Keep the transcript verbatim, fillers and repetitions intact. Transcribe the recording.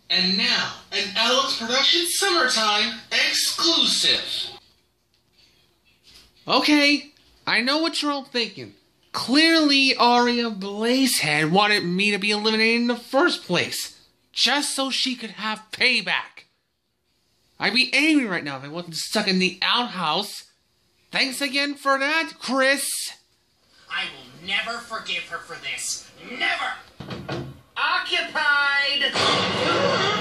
And now, an Alex Production Summertime exclusive. Okay, I know what you're all thinking. Clearly, Aria Blazehead wanted me to be eliminated in the first place, just so she could have payback. I'd be angry right now if I wasn't stuck in the outhouse. Thanks again for that, Chris. I will never forgive her for this. Never! Occupied!